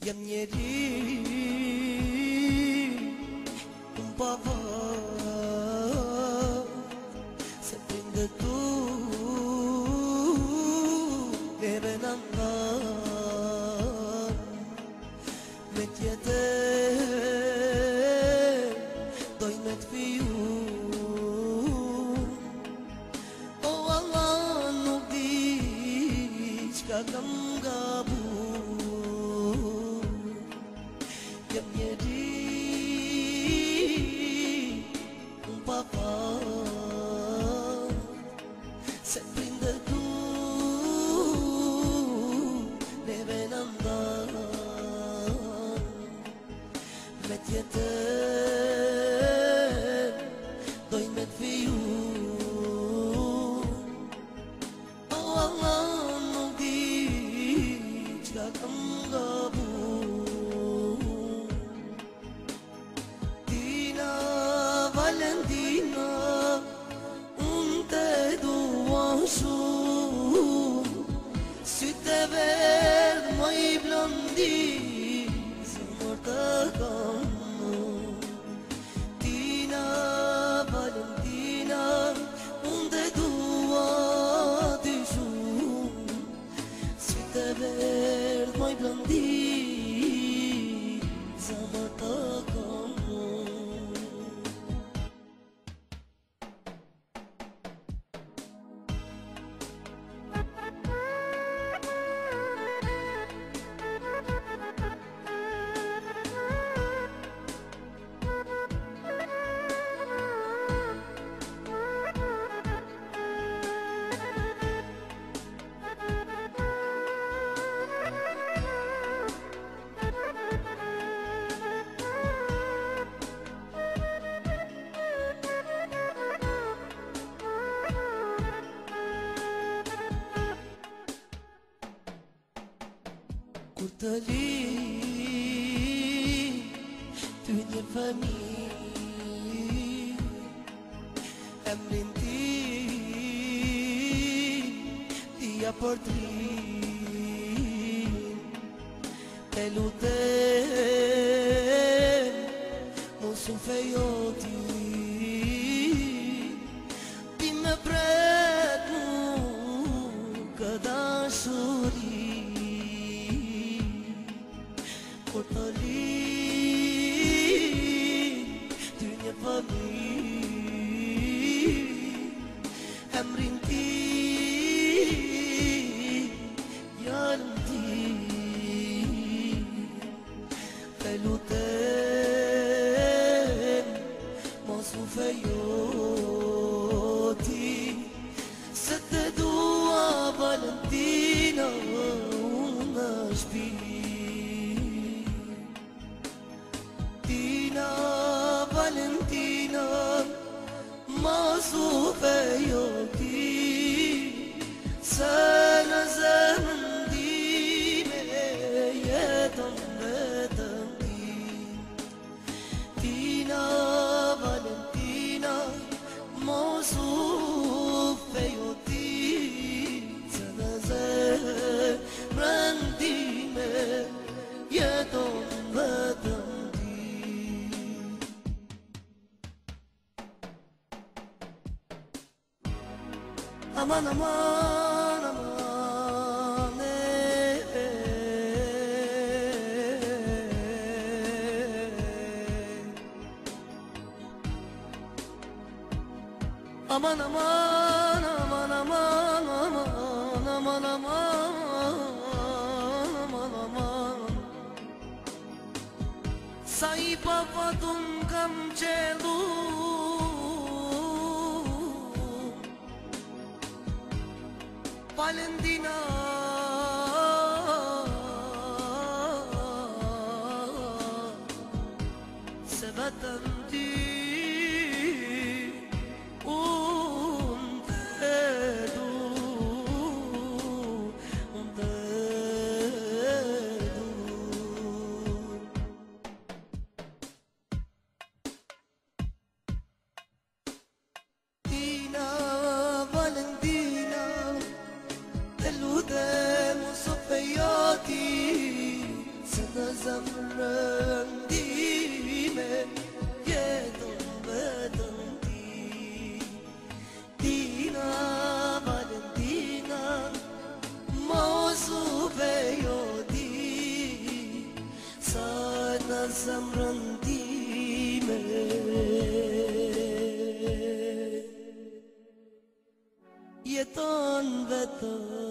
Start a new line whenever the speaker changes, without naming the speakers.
Jam njeri un pavon se prinde tu neve në ndan me tjetër doj me t'fiju. O Allah nuk di qka kam gabu. Jam njeri un pavon se prinde tu neve në ndan me tjetër doj me t'fiju. O Allah nuk di qka kam gabu. Valentina, unë te dua shumë, sytë e verdh më i blondi, zemër të kam. Tina, Valentina, unë te dua ty shumë, sytë e verdh më i blondi, zemër të kam. Kur të li ty një familj, emrin ti ja portrin, te lutem mos u fejo ti, ti me pret mu këda shuri. Kur të li ty një familj, emrin ti jalën ti, te lutem mos u fejo ti, se te dua Valentina unë në shpi. Valentina, mos u fejo ti, se në zemrën time jeton vetëm ti. Tina, Valentina, mos u fejo ti, se në zemrën time jeton vetëm. Aman, aman, aman, aman, aman, aman, aman, aman, aman, aman. Sa i pafatun kam qelu, Valentina, se vetëm ti unë te du, unë te du. Tina, Valentina, te lutem mos u fejo ti, se në zamran di me ye tum badam dina badan dina mausu beyo di sana zamran di me ye ton veto